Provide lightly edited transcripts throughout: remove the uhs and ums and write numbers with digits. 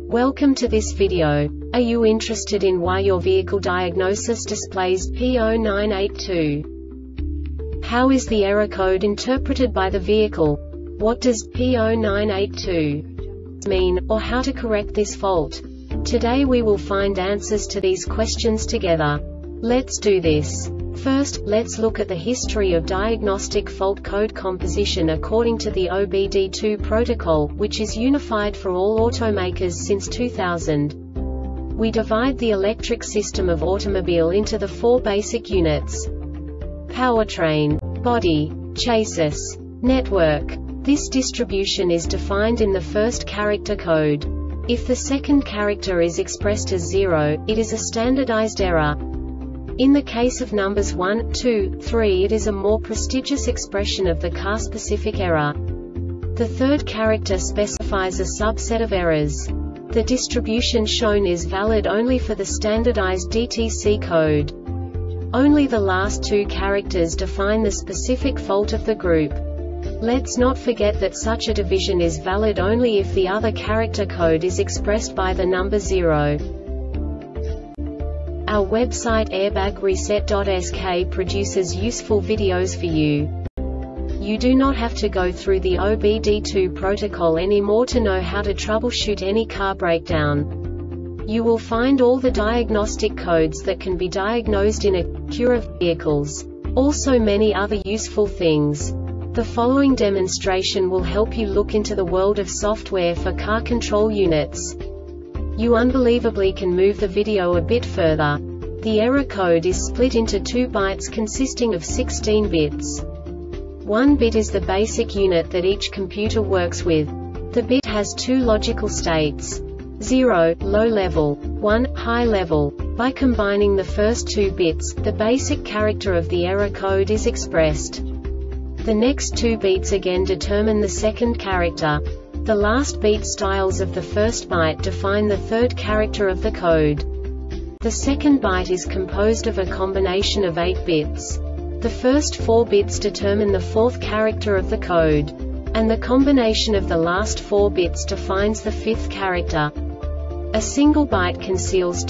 Welcome to this video. Are you interested in why your vehicle diagnosis displays P0982? How is the error code interpreted by the vehicle? What does P0982 mean, or how to correct this fault? Today we will find answers to these questions together. Let's do this. First, let's look at the history of diagnostic fault code composition according to the OBD2 protocol, which is unified for all automakers since 2000. We divide the electric system of automobile into the four basic units: powertrain, body, chassis, network. This distribution is defined in the first character code. If the second character is expressed as 0, it is a standardized error. In the case of numbers 1, 2, 3, it is a more prestigious expression of the car-specific error. The third character specifies a subset of errors. The distribution shown is valid only for the standardized DTC code. Only the last two characters define the specific fault of the group. Let's not forget that such a division is valid only if the other character code is expressed by the number 0. Our website airbagreset.sk produces useful videos for you. You do not have to go through the OBD2 protocol anymore to know how to troubleshoot any car breakdown. You will find all the diagnostic codes that can be diagnosed in Acura vehicles. Also many other useful things. The following demonstration will help you look into the world of software for car control units. You unbelievably can move the video a bit further. The error code is split into 2 bytes consisting of 16 bits. 1 bit is the basic unit that each computer works with. The bit has 2 logical states: 0, low level, 1, high level. By combining the first 2 bits, the basic character of the error code is expressed. The next 2 beats again determine the second character. The last beat styles of the first byte define the third character of the code. The second byte is composed of a combination of 8 bits. The first 4 bits determine the fourth character of the code. And the combination of the last 4 bits defines the fifth character. A single byte conceals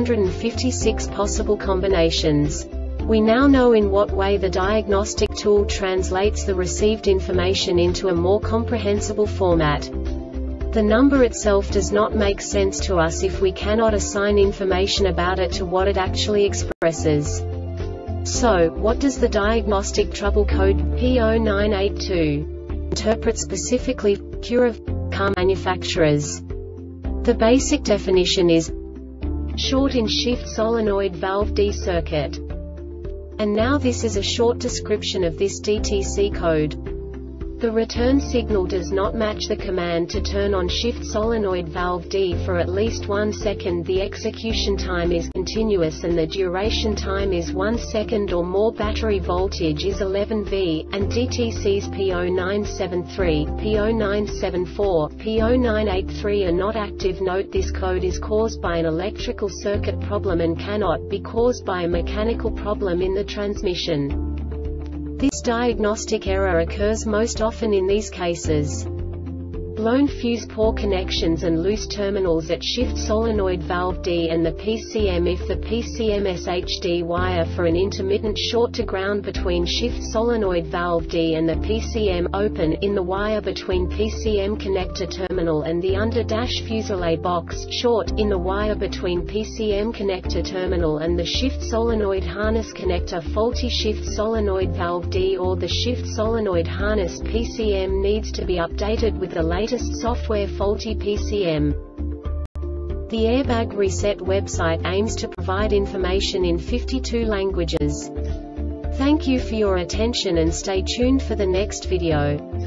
256 possible combinations. We now know in what way the diagnostic tool translates the received information into a more comprehensible format. The number itself does not make sense to us if we cannot assign information about it to what it actually expresses. So, what does the diagnostic trouble code P0982 interpret specifically for Acura car manufacturers? The basic definition is short in shift solenoid valve D circuit. And now this is a short description of this DTC code. The return signal does not match the command to turn on shift solenoid valve D for at least 1 second. The execution time is continuous and the duration time is 1 second or more. Battery voltage is 11 V, and DTC's P0973, P0974, P0983 are not active. Note this code is caused by an electrical circuit problem and cannot be caused by a mechanical problem in the transmission. This diagnostic error occurs most often in these cases: blown fuse, poor connections and loose terminals at shift solenoid valve D and the PCM. If the PCM SHD wire for an intermittent short to ground between shift solenoid valve D and the PCM, open in the wire between PCM connector terminal and the under-dash fuselae box, short in the wire between PCM connector terminal and the shift solenoid harness connector, faulty shift solenoid valve D or the shift solenoid harness PCM needs to be updated with the latest software. Faulty PCM. The Airbag Reset website aims to provide information in 52 languages. Thank you for your attention and stay tuned for the next video.